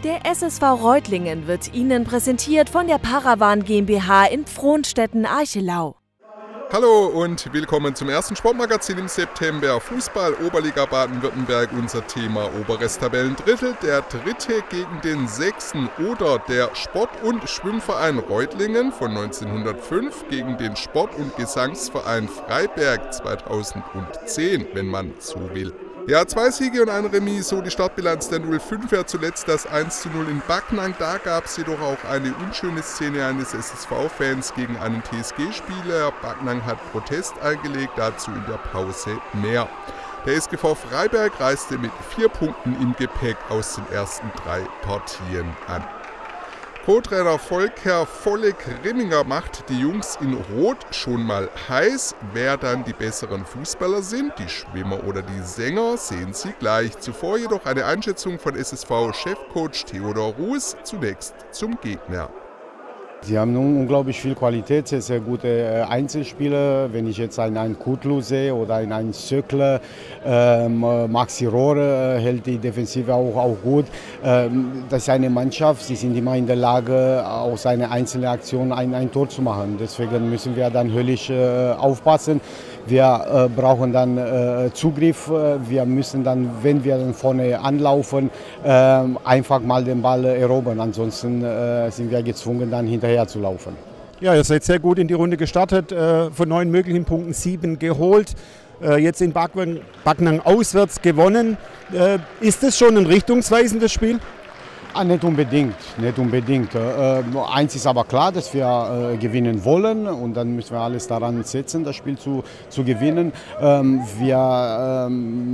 Der SSV Reutlingen wird Ihnen präsentiert von der Paravan GmbH in Frohnstetten-Archelau. Hallo und willkommen zum ersten Sportmagazin im September. Fußball, Oberliga Baden-Württemberg, unser Thema oberes Tabellendrittel, der dritte gegen den sechsten oder der Sport- und Schwimmverein Reutlingen von 1905 gegen den Sport- und Gesangsverein Freiberg 2010, wenn man so will. Ja, 2 Siege und ein Remis, so die Startbilanz der 05er, zuletzt das 1:0 in Backnang. Da gab es jedoch auch eine unschöne Szene eines SSV-Fans gegen einen TSG-Spieler. Backnang hat Protest eingelegt, dazu in der Pause mehr. Der SGV Freiberg reiste mit 4 Punkten im Gepäck aus den ersten 3 Partien an. Co-Trainer Volker Volle-Grimminger macht die Jungs in Rot schon mal heiß. Wer dann die besseren Fußballer sind, die Schwimmer oder die Sänger, sehen Sie gleich. Zuvor jedoch eine Einschätzung von SSV-Chefcoach Theodor Ruß, zunächst zum Gegner. Sie haben unglaublich viel Qualität, sehr, sehr gute Einzelspieler. Wenn ich jetzt einen Kutlu sehe oder einen Söckler, Maxi Rohre hält die Defensive auch gut. Das ist eine Mannschaft, sie sind immer in der Lage, aus einer einzelnen Aktion ein Tor zu machen. Deswegen müssen wir dann höllisch aufpassen. Wir brauchen dann Zugriff. Wir müssen dann, wenn wir dann vorne anlaufen, einfach mal den Ball erobern. Ansonsten sind wir gezwungen, dann hinterher zu laufen. Ja, ihr seid sehr gut in die Runde gestartet. Von 9 möglichen Punkten 7 geholt. Jetzt in Backnang auswärts gewonnen. Ist das schon ein richtungsweisendes Spiel? Nicht unbedingt, nicht unbedingt. Eins ist aber klar, dass wir gewinnen wollen und dann müssen wir alles daran setzen, das Spiel zu gewinnen. Wir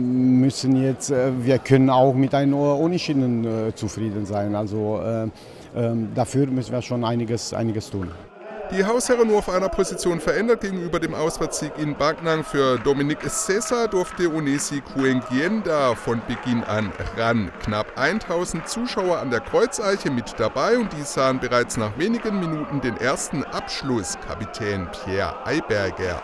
können auch mit einem Unentschieden zufrieden sein. Also dafür müssen wir schon einiges tun. Die Hausherren nur auf einer Position verändert gegenüber dem Auswärtssieg in Backnang. Für Dominik Sessa durfte Onesi Kuengienda von Beginn an ran. Knapp 1000 Zuschauer an der Kreuzeiche mit dabei und die sahen bereits nach wenigen Minuten den ersten Abschluss, Kapitän Pierre Eiberger.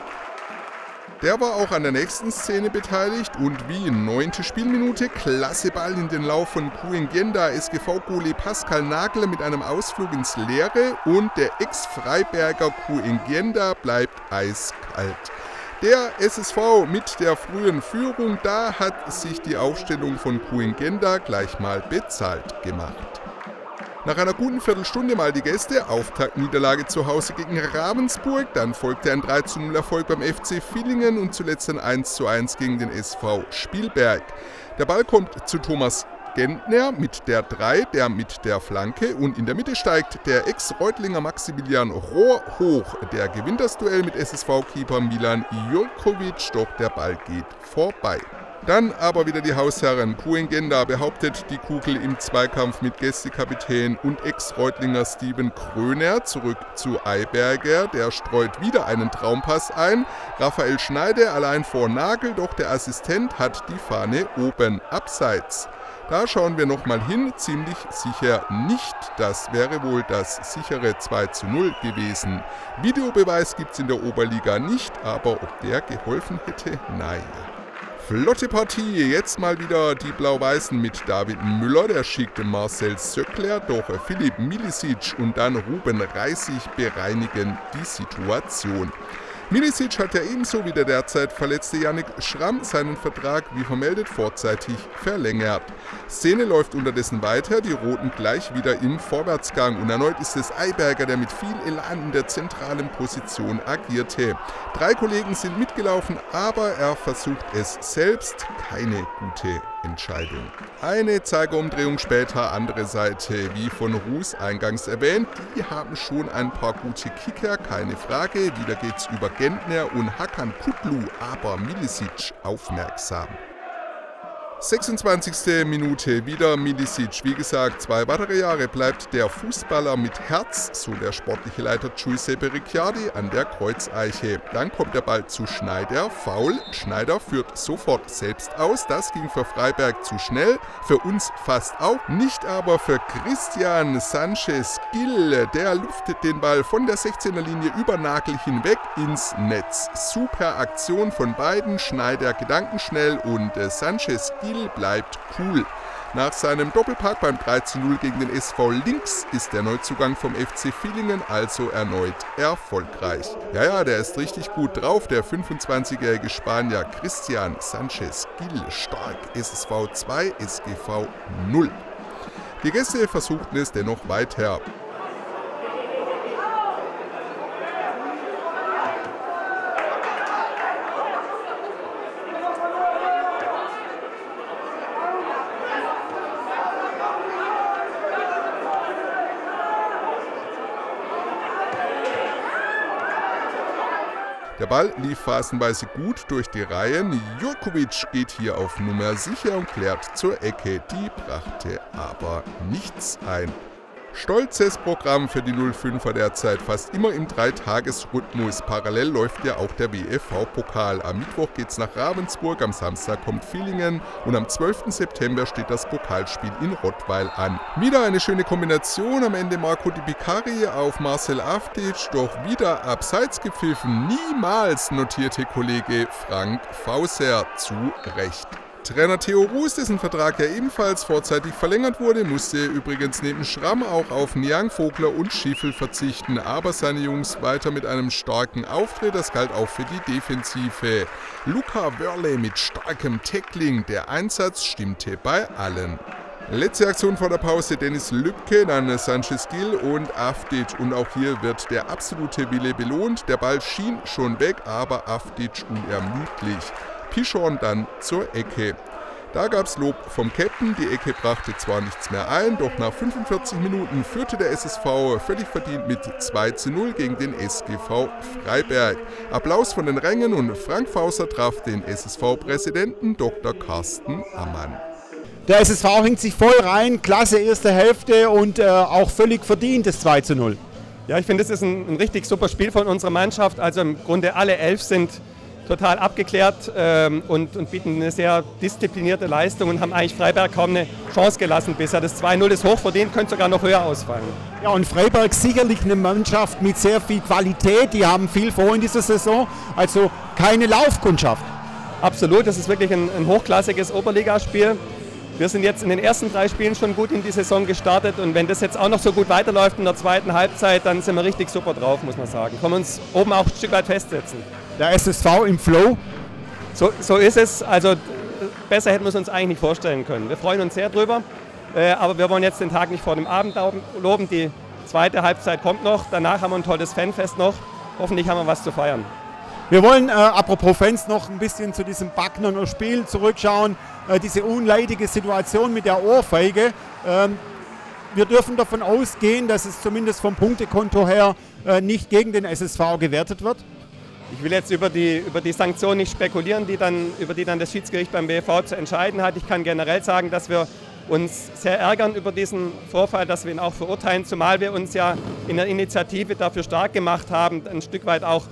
Der war auch an der nächsten Szene beteiligt und wie 9. Spielminute, klasse Ball in den Lauf von Kuengienda, SGV-Goalie Pascal Nagel mit einem Ausflug ins Leere und der Ex-Freiberger Kuengienda bleibt eiskalt. Der SSV mit der frühen Führung, da hat sich die Aufstellung von Kuengienda gleich mal bezahlt gemacht. Nach einer guten Viertelstunde mal die Gäste, Auftaktniederlage zu Hause gegen Ravensburg, dann folgte ein 3:0 Erfolg beim FC Villingen und zuletzt ein 1:1 gegen den SV Spielberg. Der Ball kommt zu Thomas Gentner mit der 3, der mit der Flanke und in der Mitte steigt der Ex-Reutlinger Maximilian Rohr hoch. Der gewinnt das Duell mit SSV-Keeper Milan Jurkovic, doch der Ball geht vorbei. Dann aber wieder die Hausherren. Kuengienda behauptet die Kugel im Zweikampf mit Gästekapitän und Ex-Reutlinger Steven Kröner zurück zu Eiberger. Der streut wieder einen Traumpass ein. Raphael Schneider allein vor Nagel, doch der Assistent hat die Fahne oben abseits. Da schauen wir nochmal hin, ziemlich sicher nicht. Das wäre wohl das sichere 2:0 gewesen. Videobeweis gibt's in der Oberliga nicht, aber ob der geholfen hätte, naja. Flotte Partie, jetzt mal wieder die Blau-Weißen mit David Müller, der schickte Marcel Söckler, doch Philipp Milicic und dann Ruben Reisig bereinigen die Situation. Milicic hat ja ebenso wie der derzeit verletzte Yannick Schramm seinen Vertrag, wie vermeldet, vorzeitig verlängert. Szene läuft unterdessen weiter, die Roten gleich wieder im Vorwärtsgang und erneut ist es Eiberger, der mit viel Elan in der zentralen Position agierte. 3 Kollegen sind mitgelaufen, aber er versucht es selbst, keine gute Entscheidung. Eine Zeigerumdrehung später, andere Seite, wie von Ruß eingangs erwähnt, die haben schon ein paar gute Kicker, keine Frage. Wieder geht's über Gentner und Hakan Kutlu, aber Milicic aufmerksam. 26. Minute, wieder Milicic. Wie gesagt, 2 weitere Jahre bleibt der Fußballer mit Herz, so der sportliche Leiter Giuseppe Ricciardi, an der Kreuzeiche. Dann kommt der Ball zu Schneider, Foul. Schneider führt sofort selbst aus. Das ging für Freiberg zu schnell, für uns fast auch. Nicht aber für Christian Sanchez-Gil. Der luftet den Ball von der 16er Linie über Nagel hinweg ins Netz. Super Aktion von beiden, Schneider gedankenschnell und Sanchez-Gil bleibt cool. Nach seinem Doppelpack beim 3:0 gegen den SV Links ist der Neuzugang vom FC Villingen also erneut erfolgreich. Ja, der ist richtig gut drauf, der 25-jährige Spanier Christian Sanchez Gil. Stark, SSV 2, SGV 0. Die Gäste versuchten es dennoch weiter. Der Ball lief phasenweise gut durch die Reihen. Jurkovic geht hier auf Nummer sicher und klärt zur Ecke. Die brachte aber nichts ein. Stolzes Programm für die 05er derzeit, fast immer im 3-Tages-Rhythmus. Parallel läuft ja auch der WFV-Pokal. Am Mittwoch geht's nach Ravensburg, am Samstag kommt Villingen und am 12. September steht das Pokalspiel in Rottweil an. Wieder eine schöne Kombination, am Ende Marco Di Bicari auf Marcel Avdic, doch wieder abseits gepfiffen. Niemals, notierte Kollege Frank Fauser zu Recht. Trainer Theo Roos, dessen Vertrag ja ebenfalls vorzeitig verlängert wurde, musste übrigens neben Schramm auch auf Niang, Vogler und Schiffel verzichten. Aber seine Jungs weiter mit einem starken Auftritt, das galt auch für die Defensive. Luca Wörle mit starkem Tackling, der Einsatz stimmte bei allen. Letzte Aktion vor der Pause, Dennis Lübke, dann Sanchez Gil und Avdic. Und auch hier wird der absolute Wille belohnt. Der Ball schien schon weg, aber Avdic unermüdlich. Pischorn dann zur Ecke. Da gab es Lob vom Captain, die Ecke brachte zwar nichts mehr ein, doch nach 45 Minuten führte der SSV völlig verdient mit 2:0 gegen den SGV Freiberg. Applaus von den Rängen und Frank Fauser traf den SSV-Präsidenten Dr. Carsten Ammann. Der SSV hängt sich voll rein, klasse erste Hälfte und auch völlig verdient das 2:0. Ja, ich finde, das ist ein richtig super Spiel von unserer Mannschaft. Also im Grunde alle 11 sind total abgeklärt und bieten eine sehr disziplinierte Leistung und haben eigentlich Freiberg kaum eine Chance gelassen bisher. Das 2:0 ist hoch verdient, könnte sogar noch höher ausfallen. Ja, und Freiberg sicherlich eine Mannschaft mit sehr viel Qualität, die haben viel vor in dieser Saison, also keine Laufkundschaft. Absolut, das ist wirklich ein hochklassiges Oberligaspiel. Wir sind jetzt in den ersten 3 Spielen schon gut in die Saison gestartet und wenn das jetzt auch noch so gut weiterläuft in der zweiten Halbzeit, dann sind wir richtig super drauf, muss man sagen. Können wir uns oben auch ein Stück weit festsetzen. Der SSV im Flow? So ist es. Also besser hätten wir es uns eigentlich nicht vorstellen können. Wir freuen uns sehr drüber, aber wir wollen jetzt den Tag nicht vor dem Abend loben. Die zweite Halbzeit kommt noch. Danach haben wir ein tolles Fanfest noch. Hoffentlich haben wir was zu feiern. Wir wollen, apropos Fans, noch ein bisschen zu diesem Backnerner Spiel zurückschauen. Diese unleidige Situation mit der Ohrfeige. Wir dürfen davon ausgehen, dass es zumindest vom Punktekonto her nicht gegen den SSV gewertet wird. Ich will jetzt über die Sanktionen nicht spekulieren, über die dann das Schiedsgericht beim BFV zu entscheiden hat. Ich kann generell sagen, dass wir uns sehr ärgern über diesen Vorfall, dass wir ihn auch verurteilen, zumal wir uns ja in der Initiative dafür stark gemacht haben, ein Stück weit auch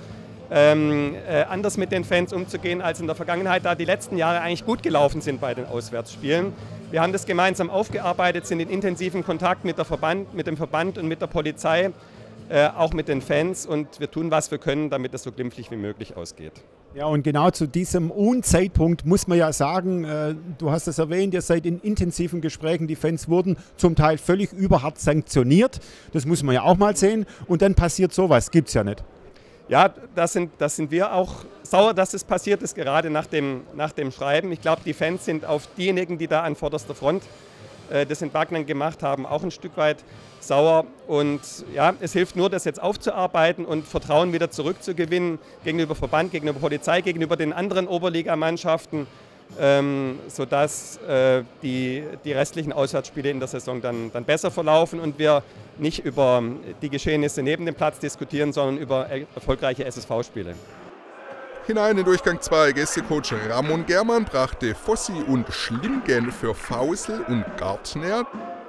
anders mit den Fans umzugehen als in der Vergangenheit, da die letzten Jahre eigentlich gut gelaufen sind bei den Auswärtsspielen. Wir haben das gemeinsam aufgearbeitet, sind in intensiven Kontakt mit dem Verband und mit der Polizei, auch mit den Fans und wir tun, was wir können, damit es so glimpflich wie möglich ausgeht. Ja, und genau zu diesem Unzeitpunkt muss man ja sagen, du hast es erwähnt, ihr seid in intensiven Gesprächen, die Fans wurden zum Teil völlig überhart sanktioniert, das muss man ja auch mal sehen und dann passiert sowas, gibt es ja nicht. Ja, das sind wir auch sauer, dass es passiert ist, gerade nach dem Schreiben. Ich glaube, die Fans sind auf diejenigen, die da an vorderster Front das in Backnang gemacht haben, auch ein Stück weit sauer. Und ja, es hilft nur, das jetzt aufzuarbeiten und Vertrauen wieder zurückzugewinnen gegenüber Verband, gegenüber Polizei, gegenüber den anderen Oberligamannschaften, sodass die restlichen Auswärtsspiele in der Saison dann besser verlaufen und wir nicht über die Geschehnisse neben dem Platz diskutieren, sondern über erfolgreiche SSV-Spiele. Hinein in Durchgang 2. Gästecoach Ramon Germann brachte Fossi und Schlimgen für Fausel und Gartner.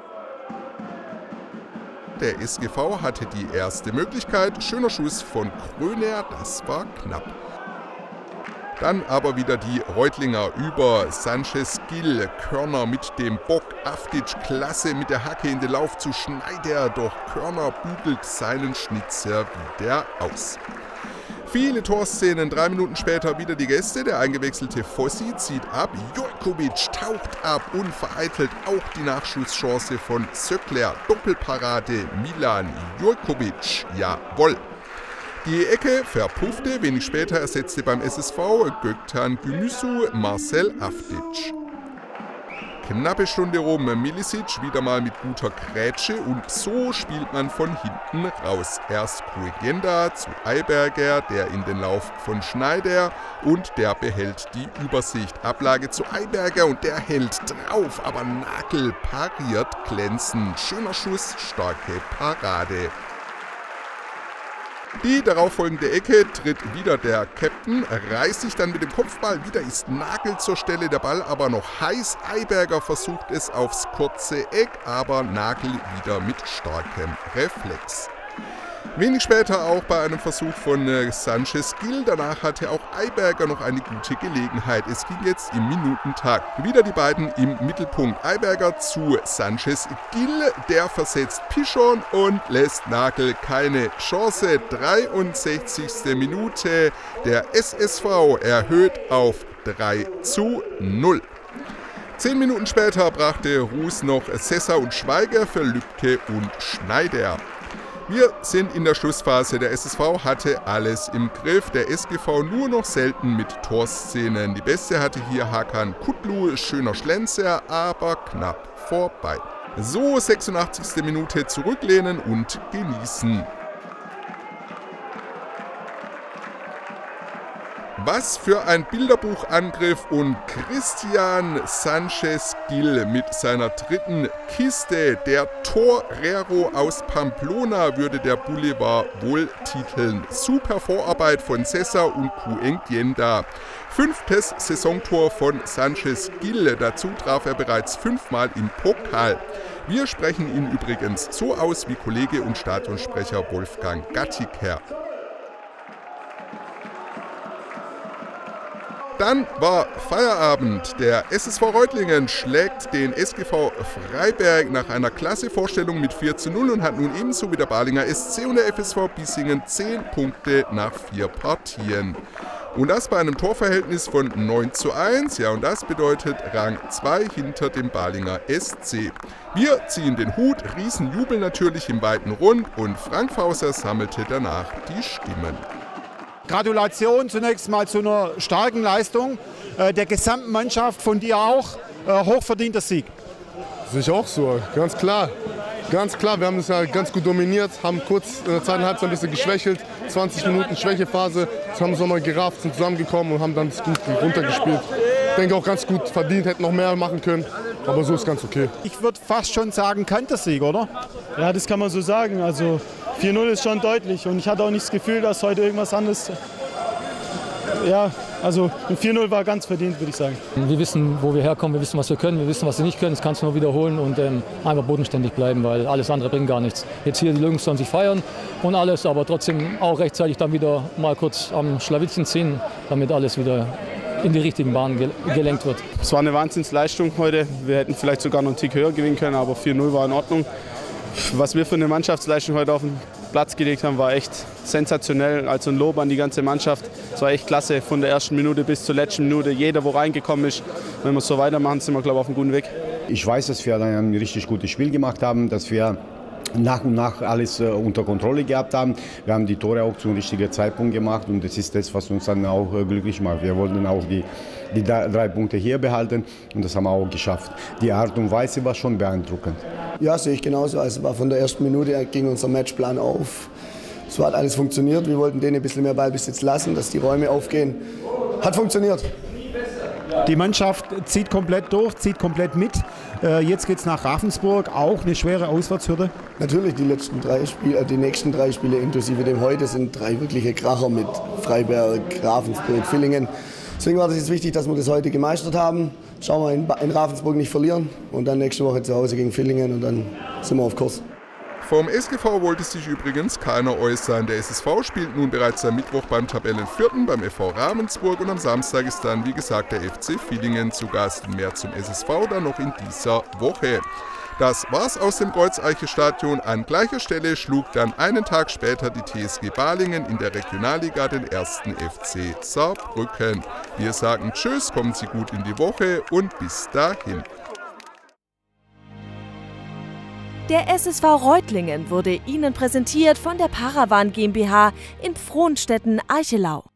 Der SGV hatte die erste Möglichkeit. Schöner Schuss von Kröner, das war knapp. Dann aber wieder die Reutlinger über Sanchez Gil, Körner mit dem Bock, Avdic klasse mit der Hacke in den Lauf zu Schneider, doch Körner bügelt seinen Schnitzer wieder aus. Viele Torszenen, 3 Minuten später wieder die Gäste. Der eingewechselte Fossi zieht ab, Jurkovic taucht ab und vereitelt auch die Nachschusschance von Söckler. Doppelparade Milan Jurkovic, jawohl. Die Ecke verpuffte, wenig später ersetzte beim SSV Gökhan Günüsü Marcel Avdic. Knappe Stunde rum, Milicic wieder mal mit guter Grätsche und so spielt man von hinten raus. Erst Kuegenda zu Eiberger, der in den Lauf von Schneider und der behält die Übersicht. Ablage zu Eiberger und der hält drauf, aber Nagel pariert glänzend. Schöner Schuss, starke Parade. Die darauffolgende Ecke tritt wieder der Captain, reißt sich dann mit dem Kopfball, wieder ist Nagel zur Stelle, der Ball aber noch heiß. Eiberger versucht es aufs kurze Eck, aber Nagel wieder mit starkem Reflex. Wenig später auch bei einem Versuch von Sanchez Gil, danach hatte auch Eiberger noch eine gute Gelegenheit. Es ging jetzt im Minutentakt. Wieder die beiden im Mittelpunkt. Eiberger zu Sanchez Gil, der versetzt Pischon und lässt Nagel keine Chance. 63. Minute, der SSV erhöht auf 3:0. 10 Minuten später brachte Ruß noch Sessa und Schweiger für Lübke und Schneider. Wir sind in der Schlussphase. Der SSV hatte alles im Griff, der SGV nur noch selten mit Torszenen. Die beste hatte hier Hakan Kutlu, schöner Schlenzer, aber knapp vorbei. So, 86. Minute zurücklehnen und genießen. Was für ein Bilderbuchangriff und Christian Sanchez Gil mit seiner dritten Kiste. Der Torero aus Pamplona würde der Boulevard wohl titeln. Super Vorarbeit von Sessa und Kuengienda. 5. Saisontor von Sanchez Gil. Dazu traf er bereits 5-mal im Pokal. Wir sprechen ihn übrigens so aus wie Kollege und Stadionsprecher Wolfgang Gattiker. Dann war Feierabend. Der SSV Reutlingen schlägt den SGV Freiberg nach einer klasse Vorstellung mit 4:0 und hat nun ebenso wie der Balinger SC und der FSV Bissingen 10 Punkte nach 4 Partien. Und das bei einem Torverhältnis von 9:1. Ja, und das bedeutet Rang 2 hinter dem Balinger SC. Wir ziehen den Hut, Riesenjubel natürlich im weiten Rund und Frank Fauser sammelte danach die Stimmen. Gratulation zunächst mal zu einer starken Leistung der gesamten Mannschaft, von dir auch. Hochverdienter Sieg. Sehe ich auch so, ganz klar. Ganz klar, wir haben das ja ganz gut dominiert, haben kurz in der zweiten Halbzeit ein bisschen geschwächelt. 20 Minuten Schwächephase, das haben wir nochmal gerafft, sind zusammengekommen und haben dann das gut runtergespielt. Ich denke auch ganz gut verdient, hätten noch mehr machen können, aber so ist ganz okay. Ich würde fast schon sagen, Kantersieg, oder? Ja, das kann man so sagen. Also 4:0 ist schon deutlich und ich hatte auch nicht das Gefühl, dass heute irgendwas anderes. Ja, also ein 4:0 war ganz verdient, würde ich sagen. Wir wissen, wo wir herkommen, wir wissen, was wir können, wir wissen, was wir nicht können. Das kannst du nur wiederholen und einfach bodenständig bleiben, weil alles andere bringt gar nichts. Jetzt hier die Jungs sollen sich feiern und alles, aber trotzdem auch rechtzeitig dann wieder mal kurz am Schlawittchen ziehen, damit alles wieder in die richtigen Bahnen gelenkt wird. Es war eine Wahnsinnsleistung heute. Wir hätten vielleicht sogar noch einen Tick höher gewinnen können, aber 4:0 war in Ordnung. Was wir für eine Mannschaftsleistung heute auf den Platz gelegt haben, war echt sensationell. Also ein Lob an die ganze Mannschaft. Es war echt klasse, von der ersten Minute bis zur letzten Minute. Jeder, wo reingekommen ist. Wenn wir so weitermachen, sind wir, glaube ich, auf einem guten Weg. Ich weiß, dass wir dann ein richtig gutes Spiel gemacht haben, dass wir nach und nach alles unter Kontrolle gehabt haben. Wir haben die Tore auch zum richtigen Zeitpunkt gemacht und das ist das, was uns dann auch glücklich macht. Wir wollten auch die 3 Punkte hier behalten und das haben wir auch geschafft. Die Art und Weise war schon beeindruckend. Ja, sehe ich genauso. Also war von der ersten Minute ging unser Matchplan auf. Es hat alles funktioniert. Wir wollten denen ein bisschen mehr Ballbesitz lassen, dass die Räume aufgehen. Hat funktioniert. Die Mannschaft zieht komplett durch, zieht komplett mit. Jetzt geht es nach Ravensburg, auch eine schwere Auswärtshürde. Natürlich, die nächsten 3 Spiele inklusive dem heute sind 3 wirkliche Kracher mit Freiberg, Ravensburg, Villingen. Deswegen war es jetzt wichtig, dass wir das heute gemeistert haben. Schauen wir in Ravensburg nicht verlieren und dann nächste Woche zu Hause gegen Villingen und dann sind wir auf Kurs. Vom SGV wollte sich übrigens keiner äußern. Der SSV spielt nun bereits am Mittwoch beim Tabellenvierten beim FV Ravensburg und am Samstag ist dann, wie gesagt, der FC Villingen zu Gast. Mehr zum SSV dann noch in dieser Woche. Das war's aus dem Kreuzeiche-Stadion. An gleicher Stelle schlug dann einen Tag später die TSG Balingen in der Regionalliga den 1. FC Saarbrücken. Wir sagen Tschüss, kommen Sie gut in die Woche und bis dahin. Der SSV Reutlingen wurde Ihnen präsentiert von der Paravan GmbH in Frohnstetten-Aichelau.